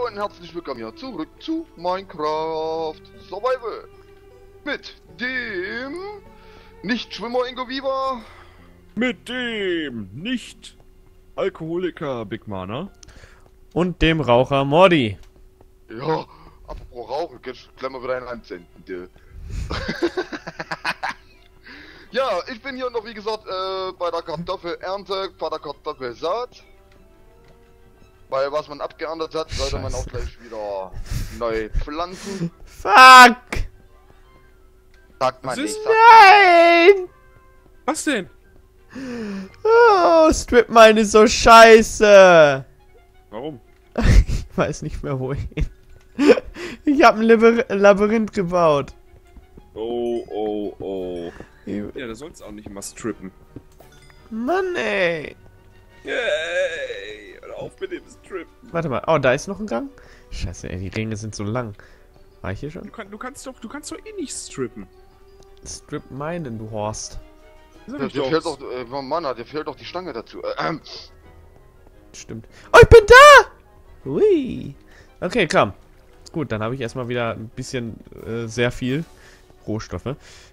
und herzlich willkommen hier zurück zu Minecraft Survival. Mit dem Nicht-Schwimmer Ingo Viva. Mit dem Nicht-Alkoholiker Big Mana. Und dem Raucher Mordi. Ja, apropos Rauchen, kannst du gleich mal wieder einen ansenden, du. Ja, ich bin hier noch wie gesagt bei der Kartoffelernte, bei der Kartoffelsaat. Weil was man abgeerntet hat, sollte man auch gleich wieder neu pflanzen. Fuck! Sagt man Was nicht. ist- Nein! Was denn? Oh, Strip Mine ist so scheiße. Warum? Ich weiß nicht mehr wohin. Ich habe ein Labyrinth gebaut. Oh. Ja, da sollst auch nicht immer strippen. Mann, ey. Yay! Hör auf mit dem Strippen. Warte mal. Oh, da ist noch ein Gang? Scheiße, ey, die Ringe sind so lang. War ich hier schon? Du kannst doch eh nicht strippen. Strip Mine, du Horst. Sag Ja, ich dir doch. fehlt doch, Mann, dir fehlt doch die Stange dazu. Stimmt. Oh, ich bin da! Hui. Okay, komm. Gut, dann habe ich erstmal wieder ein bisschen, sehr viel Rohstoffe.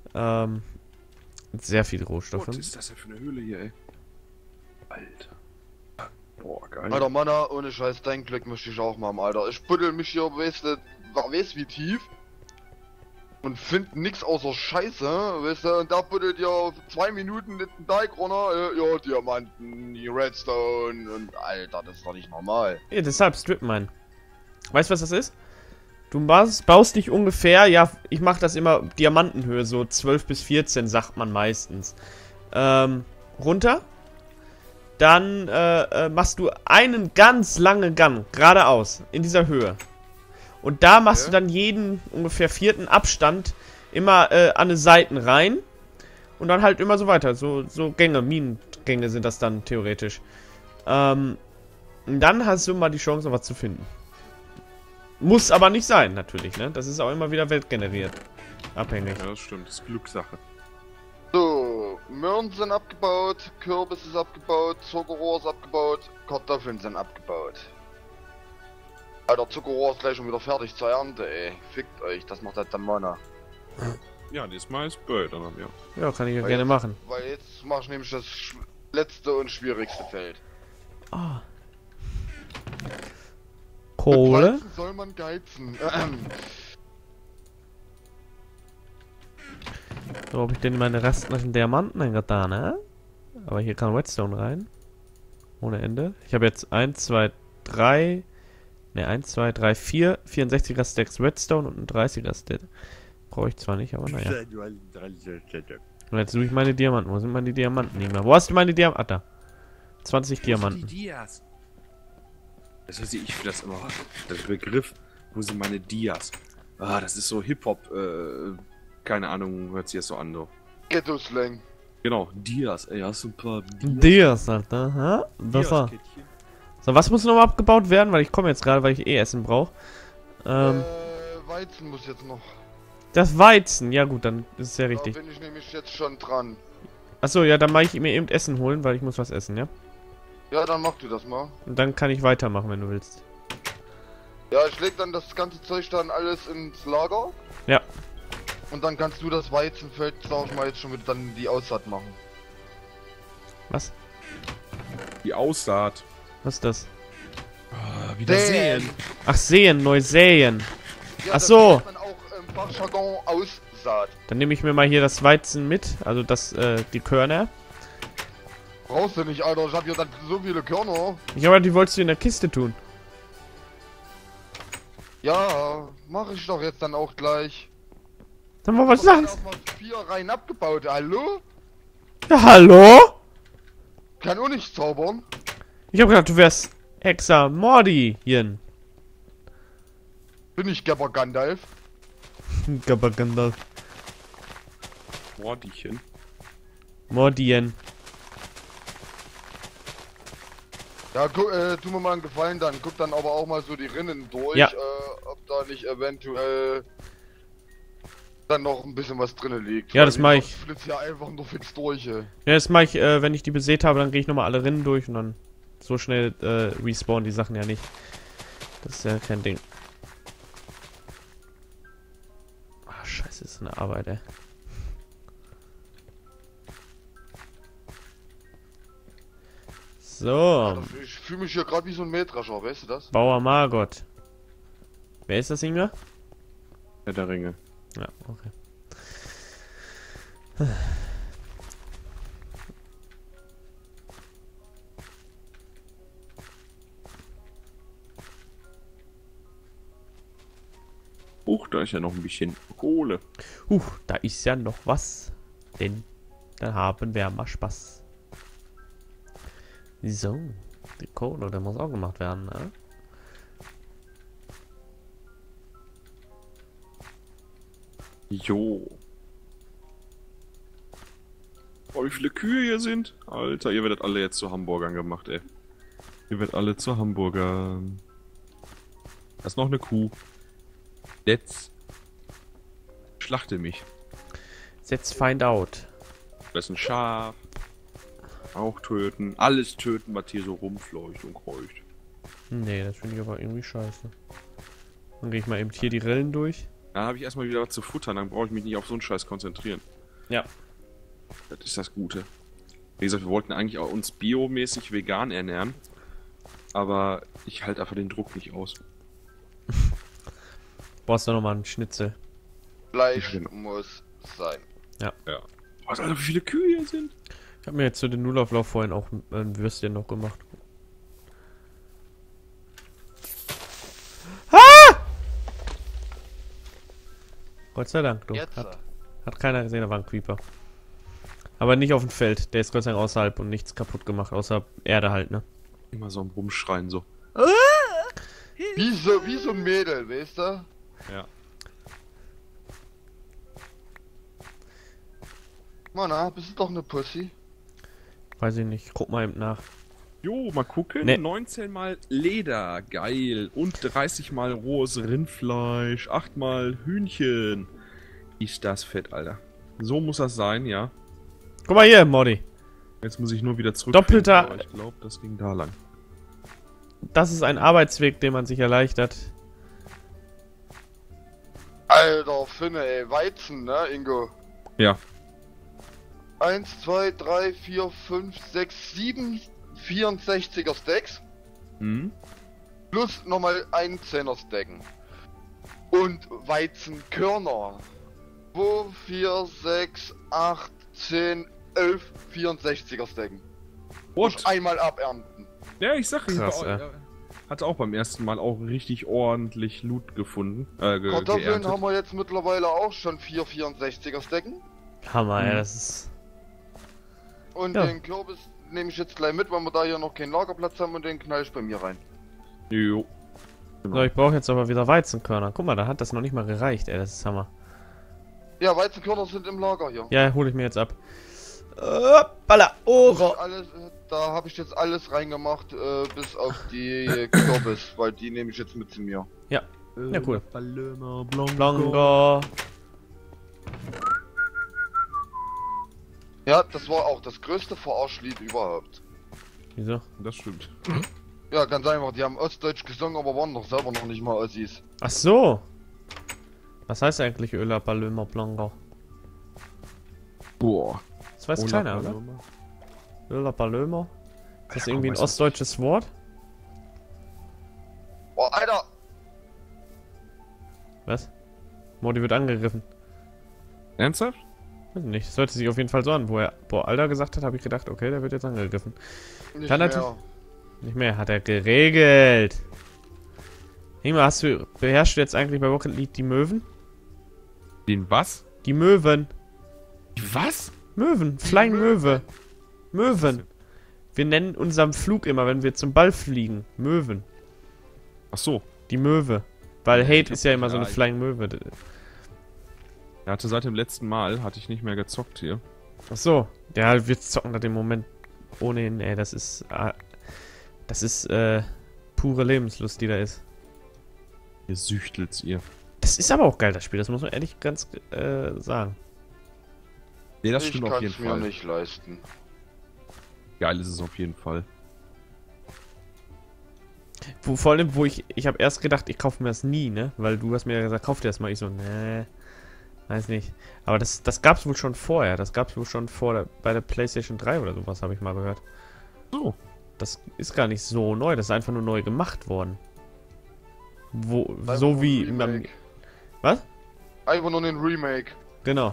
Sehr viel Rohstoffe. Was ist das denn für eine Höhle hier, ey? Alter. Boah, geil. Alter, Mann, ohne Scheiß, dein Glück möchte ich auch mal, Alter. Ich buddel mich hier, weißt du, wie tief. Und find nix außer Scheiße, weißt du, und da buddelt ja 2 Minuten den Teig runter, ja, Diamanten, die Redstone und Alter, das ist doch nicht normal. Ja, deshalb Strip Mine. Weißt du, was das ist? Du baust dich ungefähr, ja, ich mache das immer Diamantenhöhe, so 12 bis 14 sagt man meistens. Runter. Dann machst du einen ganz langen Gang, geradeaus, in dieser Höhe. Und da machst du dann jeden ungefähr 4. Abstand immer an die Seiten rein. Und dann halt immer so weiter. So Gänge, Minengänge sind das dann theoretisch. Und dann hast du mal die Chance, noch was zu finden. Muss aber nicht sein, natürlich, ne? Das ist auch immer wieder weltgeneriert. Abhängig. Ja, das stimmt. Das ist Glückssache. So, Möhren sind abgebaut, Kürbis ist abgebaut, Zuckerrohr ist abgebaut, Kartoffeln sind abgebaut. Alter, Zuckerrohr ist gleich schon wieder fertig zur Ernte, ey. Fickt euch, das macht halt der Mana. Ja, diesmal ist Bird dann ja. Ja, kann ich ja Weil gerne jetzt- machen. Weil jetzt mach ich nämlich das letzte und schwierigste Feld. Ah. Mit Kohle. Weizen soll man geizen. So, habe ich denn meine restlichen Diamanten eingetan, ne? Aber hier kann Redstone rein. Ohne Ende. Ich habe jetzt 1, 2, 3. Ne, 1, 2, 3, 4. 64er Stacks Redstone und ein 30er Stack. Brauche ich zwar nicht, aber naja. Und jetzt suche ich meine Diamanten. Wo sind meine Diamanten nicht mehr? Wo hast du meine Diamanten? Ah, da. 20 Diamanten. Die Dias? Das heißt, ich finde das immer, der Begriff, wo sind meine Dias? Ah, das ist so Hip-Hop, keine Ahnung, hört sich das so an, doch. Ghetto-Slang. Genau, Dias, ey, hast du ein paar Dias, Alter. Hä? Das war. Dias-Kettchen? So, was muss noch abgebaut werden? Weil ich komme jetzt gerade, weil ich eh Essen brauche. Weizen muss jetzt noch. Das Weizen. Ja gut, dann ist es ja Da richtig. bin ich nämlich jetzt schon dran. Achso, ja, dann mache ich mir eben Essen holen, weil ich muss was essen, ja? Ja, dann mach du das mal. Und dann kann ich weitermachen, wenn du willst. Ja, ich leg dann das ganze Zeug dann alles ins Lager. Ja. Und dann kannst du das Weizenfeld, sag ich mal, jetzt schon mit dann die Aussaat machen. Was? Die Aussaat. Was ist das? Ah, wieder Säen. sehen. Ach, säen, neu säen. Ja, Ach das so. nennt man auch im Fachjargon Aussaat. Dann nehme ich mir mal hier das Weizen mit, also die Körner. Brauchst du nicht, Alter, ich hab hier dann so viele Körner. Ich aber die wolltest du in der Kiste tun. Ja, mach ich doch jetzt dann auch gleich. Sag mal, was Ich hab sagst erstmal 4 Reihen abgebaut, hallo? du? Hallo? Kann auch nicht zaubern. Ich hab gedacht, du wärst Hexer Mordi hier. Bin ich Gabber Gandalf. Gandalf. Mordiechen. Mordien. Ja, tu mir mal einen Gefallen dann. Guck dann aber auch mal so die Rinnen durch, Ja. ob da nicht eventuell dann noch ein bisschen was drinne liegt. Ja, Weil das wie mach gesagt, ich. flitzt ja einfach nur fix durch. Ey. Ja, das mache ich, wenn ich die besät habe, dann gehe ich nochmal alle Rinnen durch und dann so schnell respawnen die Sachen ja nicht. Das ist ja kein Ding. Ah, scheiße, ist eine Arbeit, ey. So, Ich fühle mich hier gerade wie so ein Mähdrescher, weißt du das? Bauer Margot. Wer ist das, Ingwer? Herr der Ringe. Ja, okay. Da ist ja noch ein bisschen Kohle. Da ist ja noch was. Denn dann haben wir mal Spaß. So, die Kohle, der muss auch gemacht werden, ne? Jo. Oh, wie viele Kühe hier sind? Alter, ihr werdet alle jetzt zu Hamburgern gemacht, ey. Ihr werdet alle zu Hamburgern. Da ist noch eine Kuh. Jetzt schlachte mich. Let's find out. Das ist ein Schaf. Auch töten. Alles töten, was hier so rumfleucht und kreucht. Nee, das finde ich aber irgendwie scheiße. Dann gehe ich mal eben hier die Rillen durch. Dann habe ich erstmal wieder was zu futtern, dann brauche ich mich nicht auf so einen Scheiß konzentrieren. Ja. Das ist das Gute. Wie gesagt, wir wollten eigentlich auch uns biomäßig vegan ernähren. Aber ich halte einfach den Druck nicht aus. Brauchst du nochmal einen Schnitzel. Fleisch Genau. muss sein. Ja. Was, Alter, wie viele Kühe hier sind? Ich habe mir jetzt zu den Nullauflauf vorhin auch ein Würstchen noch gemacht. Ah! Gott sei Dank, du. Jetzt. Hat keiner gesehen, da war ein Creeper. Aber nicht auf dem Feld. Der ist Gott sei Dank außerhalb und nichts kaputt gemacht, außer Erde halt, ne? Immer so ein Rumschreien so. Wie so ein Mädel, weißt du? Ja. Mann, bist du doch eine Pussy? Weiß ich nicht. Guck mal eben nach. Jo, mal gucken. Nee. 19 mal Leder, geil. Und 30 mal rohes Rindfleisch. 8 mal Hühnchen. Ist das fett, Alter. So muss das sein, ja. Guck mal hier, Modi. Jetzt muss ich nur wieder zurück. Doppelter- Ich glaube, das ging da lang. Das ist ein Arbeitsweg, den man sich erleichtert. Alter, Finne, ey. Weizen, ne, Ingo? Ja. 1, 2, 3, 4, 5, 6, 7 64er Stacks. Hm? Plus nochmal ein 10er Stacken. Und Weizenkörner. 2, 4, 6, 8, 10, 11 64er Stacken. What? Muss einmal abernten. Ja, ich sag, Krass, ich hatte auch beim ersten Mal auch richtig ordentlich Loot gefunden. Kartoffeln Geerntet. haben wir jetzt mittlerweile auch schon 4 64er Stacken. Hammer, ey, Mhm. das ist... Und Ja. den Kürbis nehme ich jetzt gleich mit, weil wir da hier noch keinen Lagerplatz haben, und den knall ich bei mir rein. Jo. So, ich brauche jetzt aber wieder Weizenkörner. Guck mal, da hat das noch nicht mal gereicht, ey, das ist Hammer. Ja, Weizenkörner sind im Lager hier. Ja, hole ich mir jetzt ab. Balla, Oro. Alles, da habe ich jetzt alles reingemacht, bis auf die Kürbis, weil die nehme ich jetzt mit zu mir. Ja, cool. Paloma Blanco. Blanco. Ja, das war auch das größte Verarschlied überhaupt. Wieso? Das stimmt. Ja, ganz einfach, die haben Ostdeutsch gesungen, aber waren doch selber noch nicht mal Ossis. Ach so. Was heißt eigentlich Öla Paloma Blanco? Boah. Das weiß keiner, oder? Öla Paloma? Ist das irgendwie ein weiß was. ostdeutsches Wort? Boah, Alter! Was? Modi wird angegriffen. Ernsthaft? Weiß nicht, das hört sich auf jeden Fall so an. Wo er boah, Alter gesagt hat, habe ich gedacht, okay, der wird jetzt angegriffen. Nicht Kann mehr. natürlich- Nicht mehr, hat er geregelt. Ingmar, beherrschst du jetzt eigentlich bei Rocket League die Möwen? Den was? Die Möwen. Was? Möwen, Flying Möwe. Möwen. Wir nennen unseren Flug immer, wenn wir zum Ball fliegen, Möwen. Ach so. Die Möwe. Weil Ja, Hate ich ist hab- ja immer so eine ja, ich- Flying Möwe. Er hatte seit dem letzten Mal, hatte ich nicht mehr gezockt hier. Ach so. Ja, wir zocken da den Moment ohnehin, ey, das ist pure Lebenslust, die da ist. Ihr süchtelt's ihr. Das ist aber auch geil, das Spiel, das muss man ehrlich ganz sagen. Nee, das Ich stimmt auf kann jeden es mir Fall. nicht leisten. Geil ist es auf jeden Fall. Vor allem, ich habe erst gedacht, ich kaufe mir das nie, ne? Weil du hast mir ja gesagt, kauf dir das mal. Ich so, ne, weiß nicht. Aber das gab's wohl schon vorher. Das gab's wohl schon bei der PlayStation 3 oder sowas, habe ich mal gehört. So. Das ist gar nicht so neu, das ist einfach nur neu gemacht worden. Einfach So nur wie... ein Remake. Was? Einfach nur ein Remake. Genau.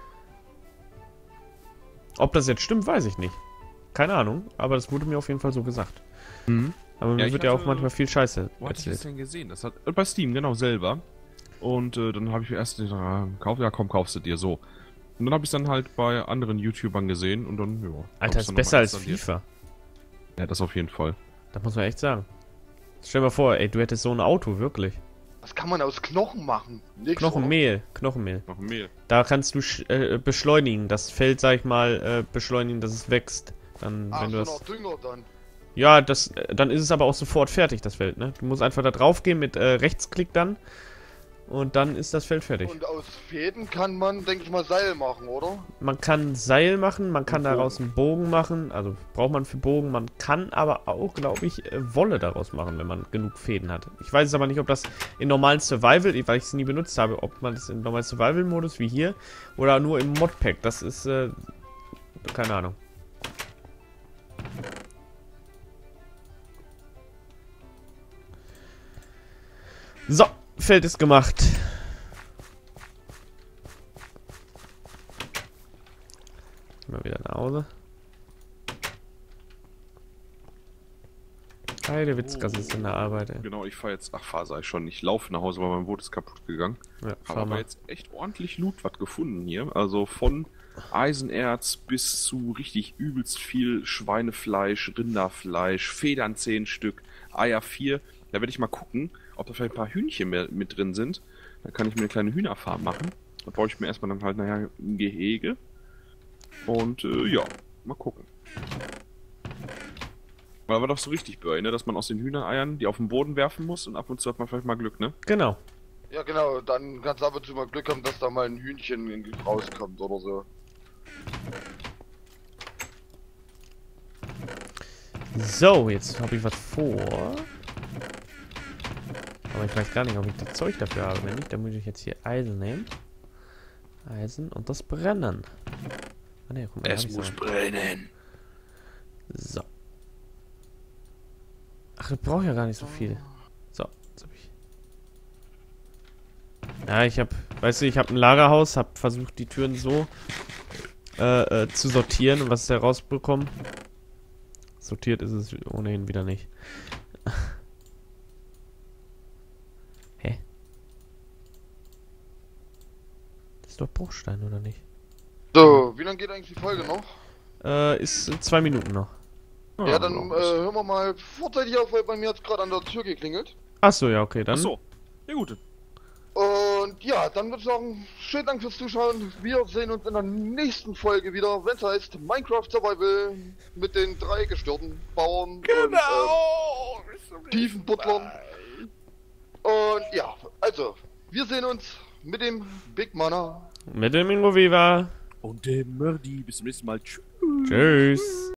Ob das jetzt stimmt, weiß ich nicht. Keine Ahnung, aber das wurde mir auf jeden Fall so gesagt. Mhm. Aber mir Ja, ich wird ja auch hatte- manchmal viel Scheiße Wo hatte ich das erzählt. denn gesehen? Das hat bei Steam, genau, selber. Und dann habe ich mir erst gesagt, ja komm, kaufst du dir so. Und dann habe ich es dann halt bei anderen YouTubern gesehen und dann, ja. hab Alter, ich's ist dann besser nochmal als installiert. FIFA. Ja, das auf jeden Fall. Das muss man echt sagen. Stell dir mal vor, ey, du hättest so ein Auto, wirklich. Das kann man aus Knochen machen. Nix, Knochenmehl. Noch ein Mehl. Da kannst du beschleunigen, das Feld, sag ich mal, beschleunigen, dass es wächst. Dann, Ach, wenn du so das... noch Dünger dann. Ja, dann ist es aber auch sofort fertig, das Feld, ne? Du musst einfach da drauf gehen mit Rechtsklick dann. Und dann ist das Feld fertig. Und aus Fäden kann man, denke ich mal, Seil machen, oder? Man kann Seil machen, man kann Und Bogen. daraus einen Bogen machen, also braucht man für Bogen. Man kann aber auch, glaube ich, Wolle daraus machen, wenn man genug Fäden hat. Ich weiß aber nicht, ob das in normalen Survival, weil ich es nie benutzt habe, ob man das in normalen Survival-Modus wie hier oder nur im Modpack. Das ist, keine Ahnung. So, Feld ist gemacht. Mal wieder nach Hause. Heide Witzka sitzt in der Arbeit, ey. Genau, ich fahre jetzt, sag ich schon, ich laufe nach Hause, weil mein Boot ist kaputt gegangen. Ja, Habe fahr aber mal. jetzt echt ordentlich Loot was gefunden hier. Also von Eisenerz bis zu richtig übelst viel Schweinefleisch, Rinderfleisch, Federn 10 Stück, Eier 4. Da werde ich mal gucken, ob da vielleicht ein paar Hühnchen mit drin sind. Dann kann ich mir eine kleine Hühnerfarm machen. Da brauche ich mir erstmal dann halt nachher ein Gehege. Und ja, mal gucken. Weil war doch so richtig bei, ne? Dass man aus den Hühnereiern die auf den Boden werfen muss und ab und zu hat man vielleicht mal Glück, ne? Genau. Ja, genau. Dann kannst du ab und zu mal Glück haben, dass da mal ein Hühnchen rauskommt oder so. So, jetzt habe ich was vor. Aber ich weiß gar nicht, ob ich das Zeug dafür habe. Wenn nicht, dann muss ich jetzt hier Eisen nehmen. Eisen und das brennen. Ah ne, guck mal, da hab ich's auch. brennen. So. Ach, das braucht ja gar nicht so viel. So, jetzt hab ich. Ja, weißt du, ich habe ein Lagerhaus, habe versucht, die Türen so zu sortieren und was ist herausbekommen? Sortiert ist es ohnehin wieder nicht. Hä? Das ist doch Bruchstein, oder nicht? So, wie lange geht eigentlich die Folge noch? Ist 2 Minuten noch. Ja, dann hören wir mal vorzeitig auf, weil bei mir hat es gerade an der Tür geklingelt. Achso, ja, okay, dann. Achso. Ja gut. Und ja, dann würde ich sagen, schönen Dank fürs Zuschauen. Wir sehen uns in der nächsten Folge wieder, wenn es heißt Minecraft Survival mit den 3 gestörten Bauern und Tiefenbuttlern. Und ja, also, wir sehen uns mit dem Big Mana. Mit dem Ingo Viva. Und dem Mördi. Bis zum nächsten Mal. Tschüss. Tschüss.